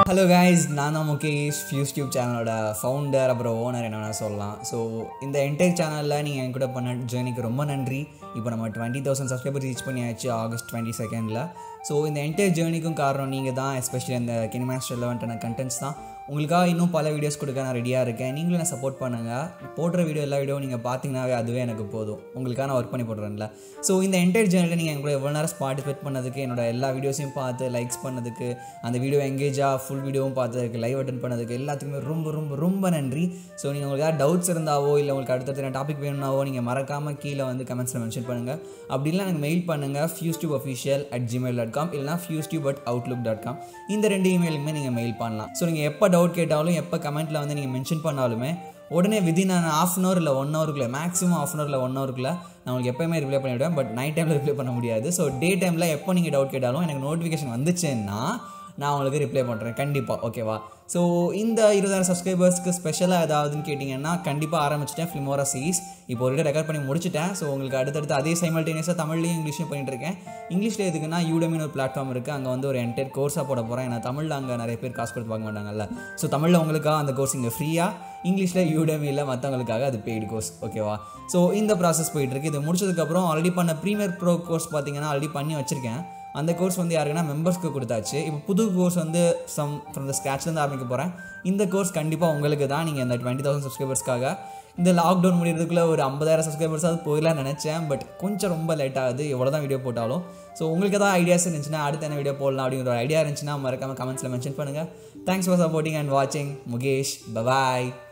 Hello guys, நான் தான் முகேஷ், ஃபியூஸ்டியூப் சேனலோட ஃபவுண்டர் அப்புறம் ஓனர் என்ன வேணால் சொல்லலாம். ஸோ இந்த என்டையர் சேனலில் நீங்கள் என் கூட பண்ண ஜேர்னிக்கு ரொம்ப நன்றி. இப்போ நம்ம 20,000 சப்ஸ்கிரைபர் ரீச் பண்ணியாச்சு ஆகஸ்ட் 22nd. ஸோ இந்த என்டையர் ஜேர்னிக்கும் காரணம் நீங்கள் தான். எஸ்பெஷலி அந்த கினிமாஸ்டர் லெவன்ட்டான கண்டென்ட்ஸ் தான். உங்களுக்காக இன்னும் பல வீடியோஸ் கொடுக்க நான் ரெடியாக இருக்கேன். நீங்களும் நான் சப்போர்ட் பண்ணுங்கள். போடுற வீடியோ எல்லா வீடியோ நீங்கள் பார்த்தீங்கன்னாவே அதுவே எனக்கு போதும். உங்களுக்காக நான் ஒர்க் பண்ணி போடுறேன்ல. ஸோ இந்த என்டையர் ஜேர்னியில் நீங்கள் எங்களை எவ்வளோ நேரம் பார்ட்டிசிபேட் பண்ணதுக்கு, என்னோட எல்லா வீடியோஸையும் பார்த்து லைக்ஸ் பண்ணதுக்கு, அந்த வீடியோ எங்கேஜாக ஃபுல் வீடியோவும் பார்த்ததுக்கு, லைவ் அட்டன் பண்ணதுக்கு எல்லாத்துக்குமே ரொம்ப ரொம்ப ரொம்ப நன்றி. ஸோ நீங்கள் உங்களுக்கு ஏதாவது டவுட்ஸ் இருந்தாவோ இல்லை உங்களுக்கு அடுத்தடுத்த டாபிக் வேணும்னாவோ நீங்கள் மறக்காமல் கீழே வந்து கமெண்ட்ஸில் மென்ஷன் பண்ணுங்கள். அப்படிலாம் எனக்கு மெயில் பண்ணுங்கள் fustube@gmail.com இல்லைனா fustube@outlook.com. இந்த 2 இமெயிலுமே நீங்கள் மெயில் பண்ணலாம். ஸோ நீங்கள் எப்போ டவுட் கேட்டாலும் எப்போ கமெண்ட்டில் வந்து நீங்கள் மென்ஷன் பண்ணாலுமே உடனே விதின் ½ hour இல்லை 1 hourக்குள்ளே, மேக்ஸிமம் ½ hour இல்லை 1 hourக்குள்ளே நான் உங்களுக்கு எப்போயுமே ரிப்ளை பண்ணிவிடுவேன். பட் நைட் டைமில் ரிப்ளை பண்ண முடியாது. ஸோ டே டைமில் எப்போ நீங்கள் டவுட் கேட்டாலும் எனக்கு நோட்டிஃபிகேஷன் வந்துச்சுன்னா நான் உங்களுக்கு ரிப்ளை பண்ணுறேன் கண்டிப்பாக. ஓகேவா? ஸோ இந்த 20,000 சப்ஸ்கிரைபர்ஸ்க்கு ஸ்பெஷலாக ஏதாவதுன்னு கேட்டிங்கன்னா கண்டிப்பாக ஆரம்பிச்சிட்டேன் ஃபிலிமோரா சீரிஸ். இப்போ ஒரு ரெக்கார்ட் பண்ணி முடிச்சிட்டேன். ஸோ உங்களுக்கு அடுத்தடுத்து அதே சைமல்டேனியஸாக தமிழ்லையும் இங்கிலீஷும் பண்ணிட்டுருக்கேன். இங்கிலீஷில் எதுக்குன்னா யூடமின்னு ஒரு பிளாட்ஃபார்ம் இருக்குது. அங்கே வந்து ஒரு என்டையர் கோர்ஸாக போட போகிறேன். ஏன்னா தமிழில் அங்கே நிறைய பேர் காசு கொடுத்து பார்க்க மாட்டாங்கல்ல. ஸோ தமிழில் உங்களுக்காக அந்த கோர்ஸ் இங்கே ஃப்ரீயாக, இங்கிலீஷில் யூடமியில் மற்றவங்களுக்காக அது பெய்டு கோர்ஸ். ஓகேவா? ஸோ இந்த ப்ராசஸ் போயிட்டுருக்கு. இது முடிச்சதுக்கப்புறம் ஆல்ரெடி பண்ண ப்ரீமியர் ப்ரோ கோர்ஸ் பார்த்தீங்கன்னா ஆல்ரெடி பண்ணி வச்சுருக்கேன். அந்த கோர்ஸ் வந்து யாருக்குன்னா மெம்பர்ஸ்க்கு கொடுத்தாச்சு. இப்போ புது கோர்ஸ் வந்து ஃப்ரம் த ஸ்க்ராட்ச்லேருந்து ஆரம்பிக்க போகிறேன். இந்த கோர்ஸ் கண்டிப்பாக உங்களுக்கு தான். நீங்கள் இந்த 20,000 சப்ஸ்கிரைபர்ஸ்க்காக இந்த லாக்டவுன் முடிகிறதுக்குள்ளே ஒரு 50,000 சப்ஸ்கிரைபர்ஸாவது போயிடலாம்னு நினச்சேன். பட் கொஞ்சம் ரொம்ப லேட் ஆகுது எவ்வளோ தான் வீடியோ போட்டாலும். ஸோ உங்களுக்கு ஏதாவது ஐடியாஸ் இருந்துச்சுன்னா அடுத்த என்ன வீடியோ போடலாம் அப்படிங்கிற ஒரு ஐடியா இருந்துச்சுன்னா மறக்காமல் கமெண்ட்ஸில் மென்ஷன் பண்ணுங்கள். தேங்க்ஸ் ஃபார் சப்போர்ட்டிங் அண்ட் வாட்சிங். முகேஷ், பபாய்.